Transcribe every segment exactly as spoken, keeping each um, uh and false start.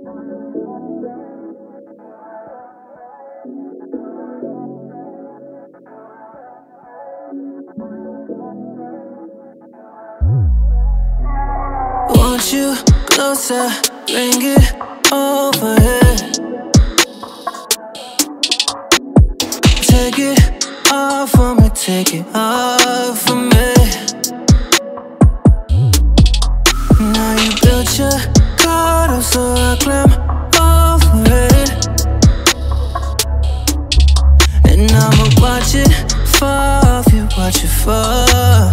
Want you closer, bring it over here. Take it off of me, take it off of me. Now you built your card up, so I climb over it. And I'ma watch it fall off you, watch it fall.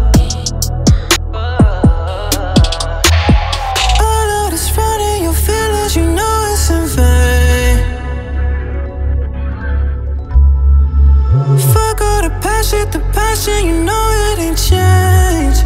The passion, you know it ain't changed.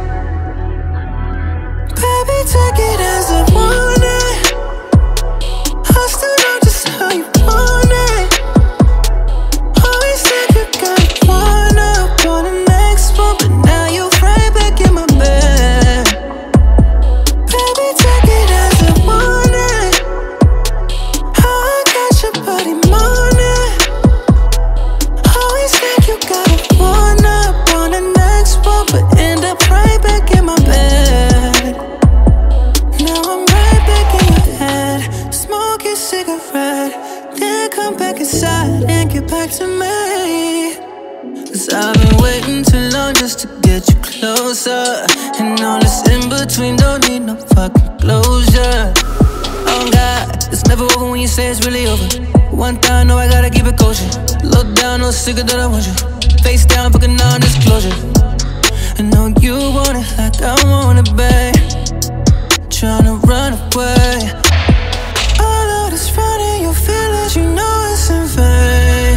Baby, take it as I want it. I still know just how you want it. Always think you got one up on the next one, but now you're right back in my bed. Baby, take it as I want it. How I got your body moaning. Always think you got one up on the next one, but end up right back in my bed. Now I'm right back in your head, smoke a cigarette, then come back inside and get back to me. Cause I've been waiting too long just to get you closer, and all this in between don't need no fucking closure. Oh God, it's never over when you say it's really over. One thing I know, I gotta keep it kosher. Look down, no secret that I want you. Face down, fucking non-disclosure. I know you want it like I want it, babe. Tryna run away. All of this running, your feelings, you know it's in vain.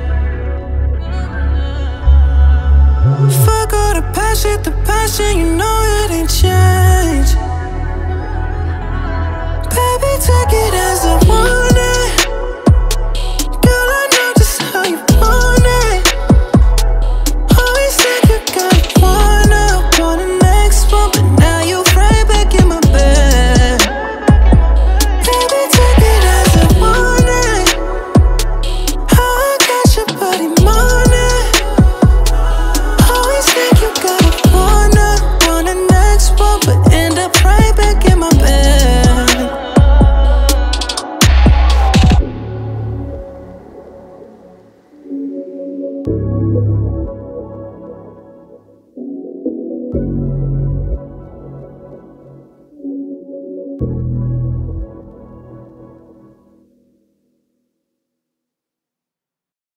Fuck all the passion, the passion, you know